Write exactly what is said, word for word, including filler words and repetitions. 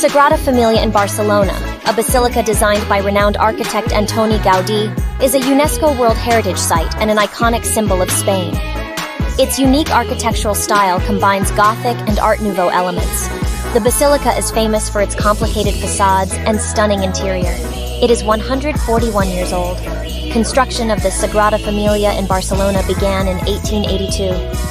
Sagrada Família in Barcelona, a basilica designed by renowned architect Antoni Gaudí, is a UNESCO World Heritage Site and an iconic symbol of Spain. Its unique architectural style combines Gothic and Art Nouveau elements. The basilica is famous for its complicated facades and stunning interior. It is one hundred forty-one years old. Construction of the Sagrada Família in Barcelona began in eighteen eighty-two.